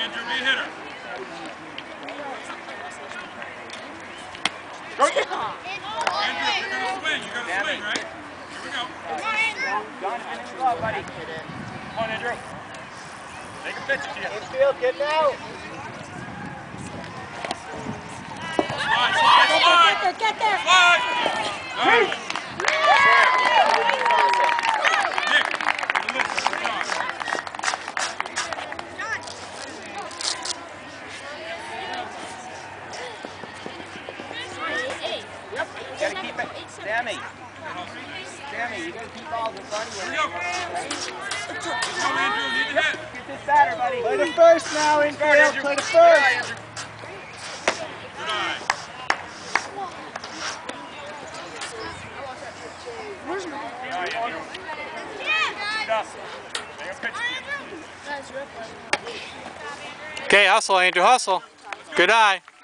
Andrew, be a hitter. Go! Andrew, you're going to swing. You're going to swing, right? Here we go. Jonathan in the glove, buddy. Come on, Andrew. Take a pitch to you. Infield, get out. Slide, slide, slide. Get there. Slide. Nice. Nick, the list. Good job. Yep. You gotta keep it. Sammy. Sammy, you gotta keep balls in front of you. Here we go. Let's go, Andrew. Need to hit. Get this batter, buddy. Play the first now, infield. Play the first. Good eye. Where's my... Okay, hustle, Andrew, hustle. Good eye.